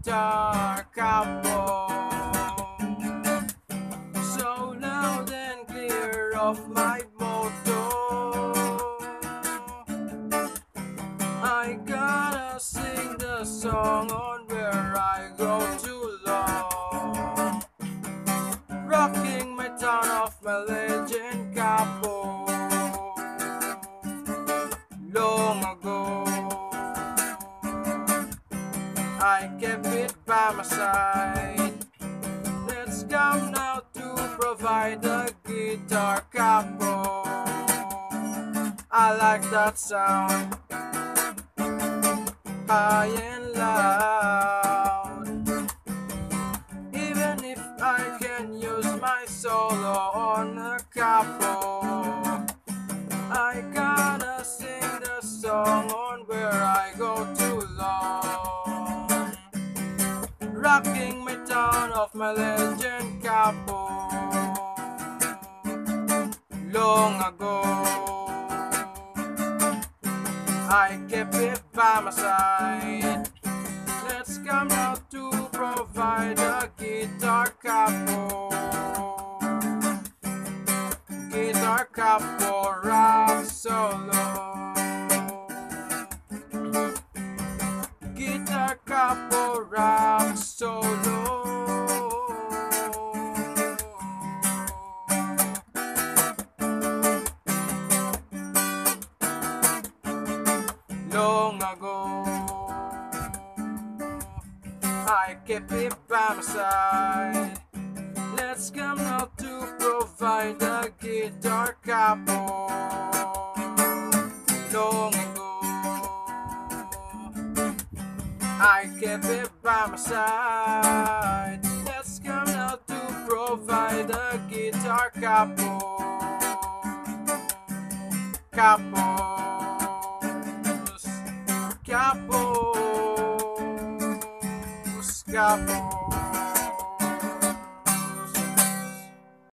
guitar capo, so loud and clear of my motto. I gotta sing the song on where I go too long, rocking my town of my legend capo. Long ago, I kept it by my side. Let's come now to provide the guitar capo. I like that sound, high and loud. Even if I can use my solo on a capo, I gotta sing the song on where I go too long, rocking my town of my legend capo. Long ago, I kept it by my side. Let's come now to provide a guitar capo. Guitar capo rock solo. Guitar capo rock solo. Long ago, I kept it by my side. Let's come now to provide a guitar capo. Long ago, I kept it by my side. Let's come now to provide a guitar capo. Capos, capos.